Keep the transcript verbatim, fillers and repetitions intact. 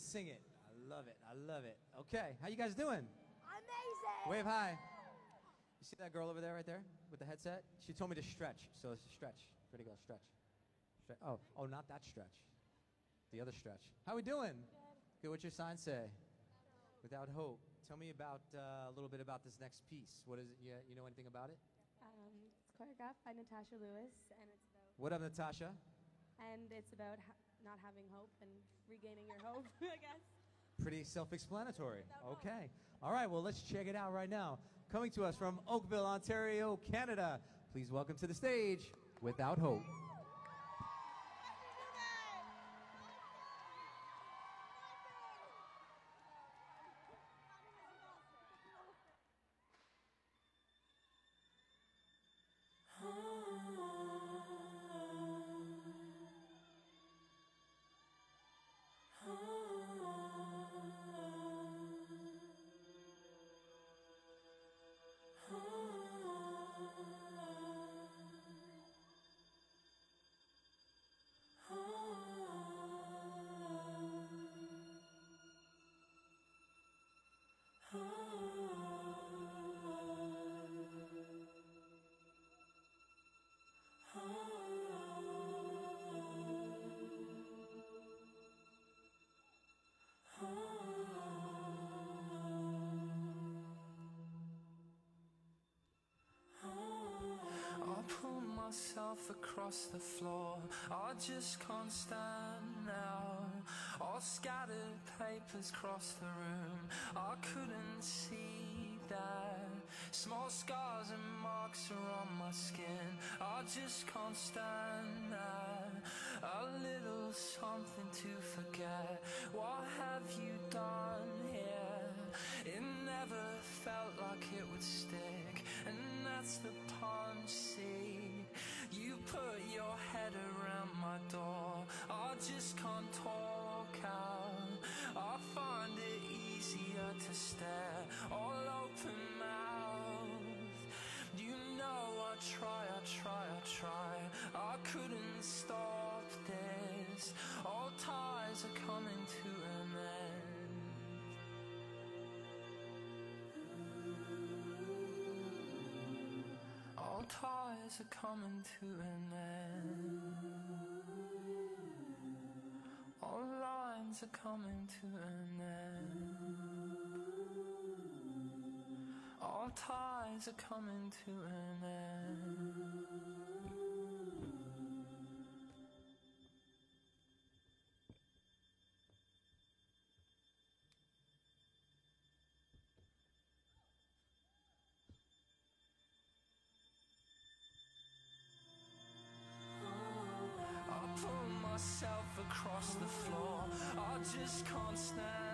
sing it. I love it. I love it. Okay, how you guys doing? Amazing. Wave hi. You see that girl over there, right there, with the headset? She told me to stretch, so let's stretch. Pretty girl, stretch. Stre oh, oh, not that stretch. The other stretch. How we doing? Good. Good. What's your sign say? Without hope. Tell me about uh, a little bit about this next piece. What is it? You, you know anything about it? Um, it's choreographed by Natasha Lewis, and it's about What up, Natasha? and it's about ha not having hope and regaining your hope, I guess. Pretty self-explanatory. Without hope. Okay. All right. Well, let's check it out right now. Coming to us from Oakville, Ontario, Canada. Please welcome to the stage, Without Hope. I pull myself across the floor, I just can't stand now. All scattered papers across the room, I couldn't see that. Small scars and marks are on my skin, I just can't stand that. A little something to forget, what have you done here? It never felt like it would stick, and that's the punch, see. You put your head around my door, I just can't talk out. I find it easier to stare, all open mouth. You know I try, I try, I try, I couldn't stop this. All ties are coming to an end. All ties are coming to an end. All lines are coming to an end. All ties are coming to an end. I pull myself across the floor, I just can't stand